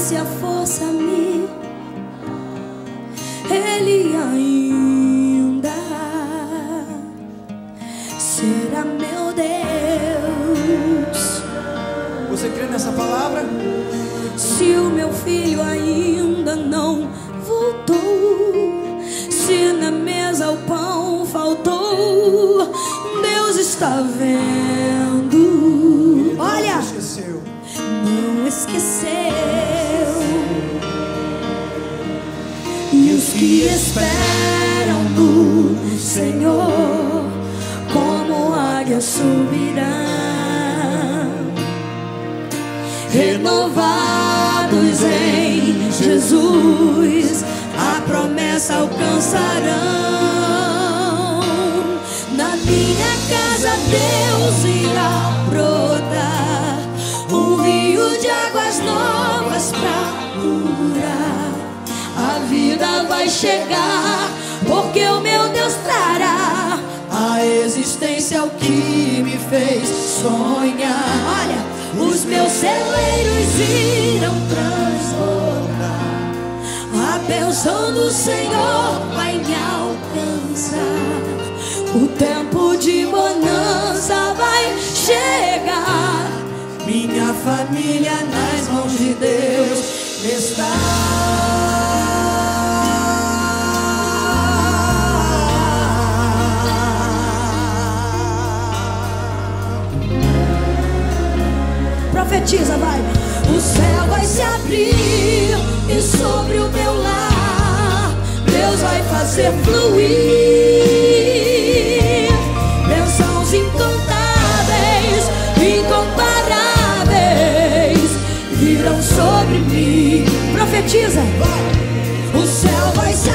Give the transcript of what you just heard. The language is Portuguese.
desse a força a mim, Ele ainda será meu Deus. Você crê nessa palavra? Se o meu filho ainda não voltou, se na mesa o pão faltou, Deus está vendo. Olha, Não esqueceu. não esqueceu. E os que esperam no Senhor, como águia subirão, renovados em Jesus, a promessa alcançarão. Na minha casa Deus irá brotar um rio de águas novas pra curar. A vida vai chegar, porque o meu Deus trará a existência o que me fez sonhar. Olha, os meus celeiros irão transbordar, a bênção do Senhor vai me alcançar. O tempo de bonança vai chegar, minha família nas mãos de Deus está. Profetiza, vai. O céu vai se abrir e sobre o meu lar Deus vai fazer fluir bênçãos incontáveis, incomparáveis virão sobre mim. Profetiza, vai. O céu vai se